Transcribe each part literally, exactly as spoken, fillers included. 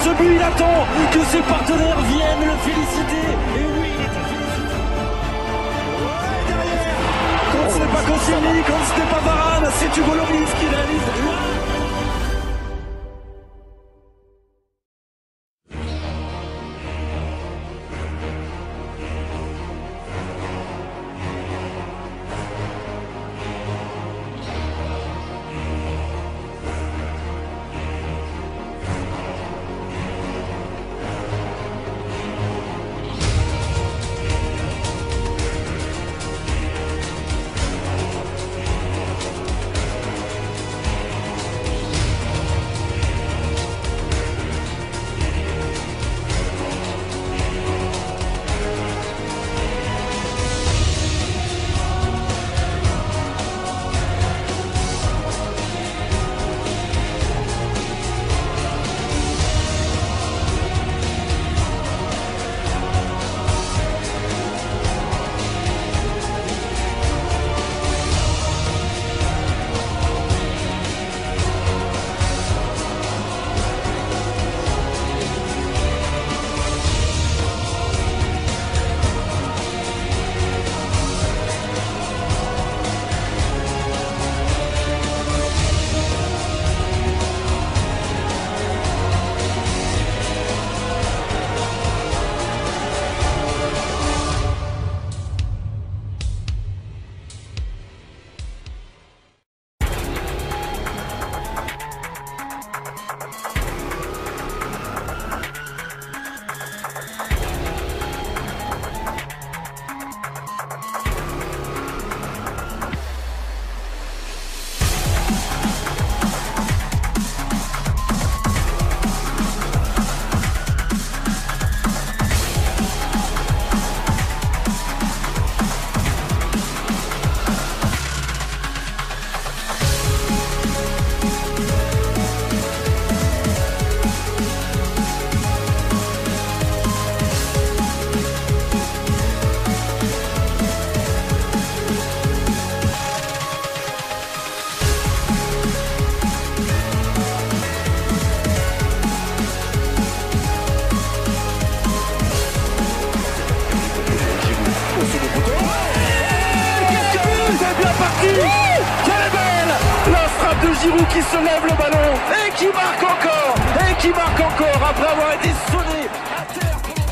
ce but, il attend que ses partenaires viennent le féliciter. Et oui, il est à féliciter. Ouais, derrière. Quand ce n'est pas Koscielny, quand ce n'est pas Varane, c'est Hugo Lloris qui réalise. Quelle est belle la frappe de Giroud qui se lève le ballon et qui marque encore et qui marque encore après avoir été sonné à terre.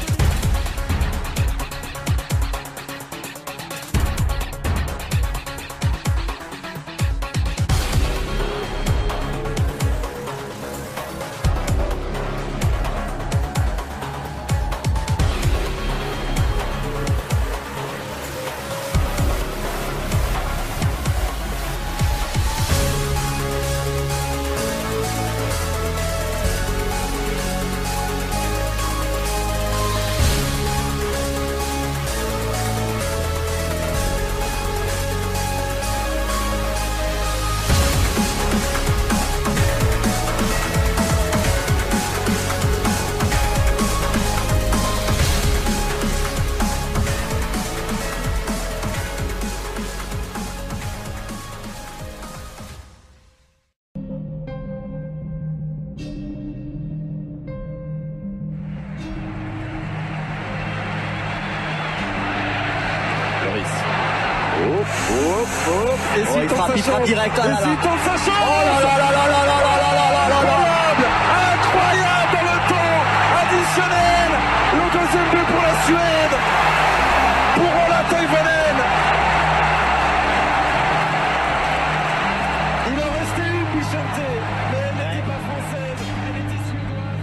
Hop, hop, hop. Oh, il frappe, il frappe direct. Oh là là. Hésitant sa chance. Oh là là là là là là là là là là là. Incroyable, incroyable dans le temps additionnel. Le deuxième but pour la Suède. Pour Ola Toivonen. Il en restait une, Vicente, mais elle n'était pas française, elle était suédoise.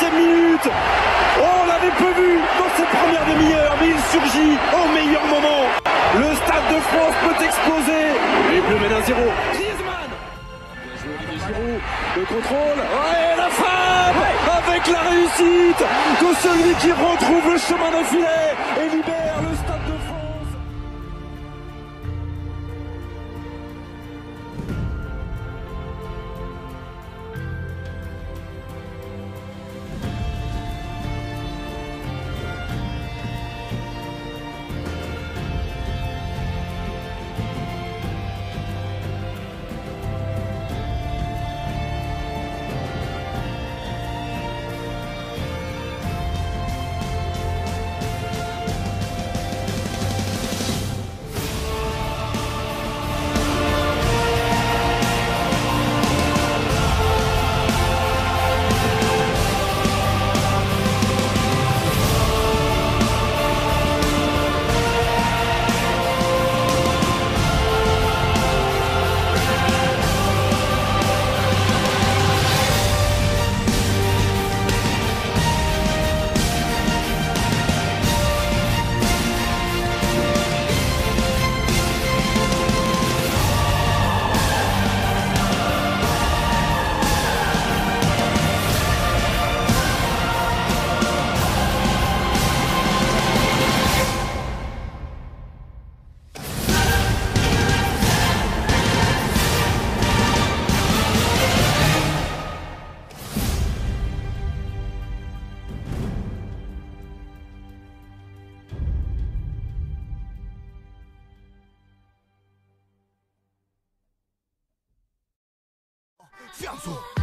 quatorzième minute. Oh, on l'avait peu vu dans cette première demi-heure, mais il surgit au meilleur moment. Le Stade de France peut exploser. Les Bleus mènent un zéro. Griezmann. Bien joué Olivier Giroud. Le contrôle. Ouais, la frappe avec la réussite de celui qui retrouve le chemin de filet et libère le Stade de France. Fianzo.